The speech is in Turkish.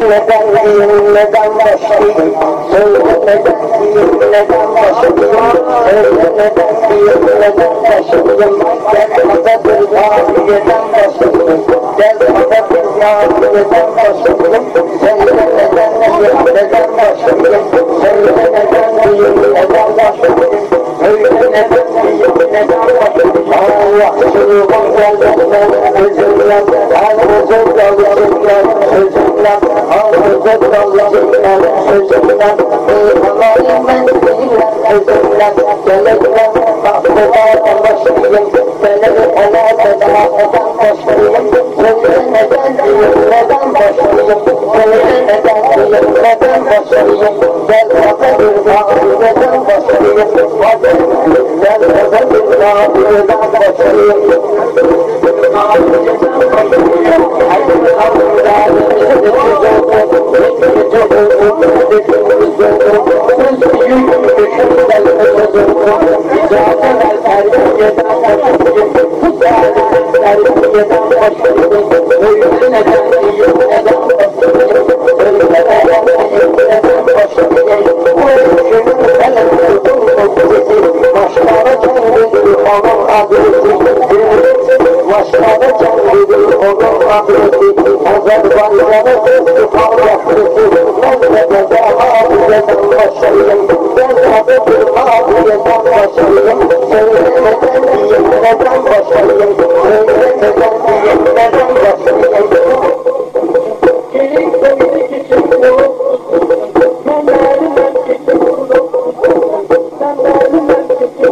Neden diyeyim, neden başlayayım? Söyle neden diyeyim, neden başlayayım? Söyle neden diyeyim, neden başlayayım? Gel havadır nabiyeden başlayayım. Gel havadır nabiyeden başlayayım. Söyle neden diyeyim, neden başlayayım? Söyle neden diyeyim, neden başlayayım? Söyle neden diyeyim, neden başlayayım? Allah çığırım gelmezse özümle, özümle, özümle, Ağzı kalacaklar sözümden, Allah'ım ben seninle sözümden, Gelekler kahveden başlayayım, Gelekler kahveden başlayayım, Söyle neden diyeyim, neden başlayayım, Söyle neden diyeyim, neden başlayayım, Gel havadır kahveden başlayayım, Gel havadır kahveden başlayayım, Başlara kendini onun adresi Azerbaycan'ı istifa yaptırsı Mezbede hafizeden başlayayım Ben adıdır hafizeden başlayayım Söyle neden diyeyim neden başlayayım Söyle neden diyeyim neden başlayayım Gelin sevdik için Ben vermem için Ben vermem için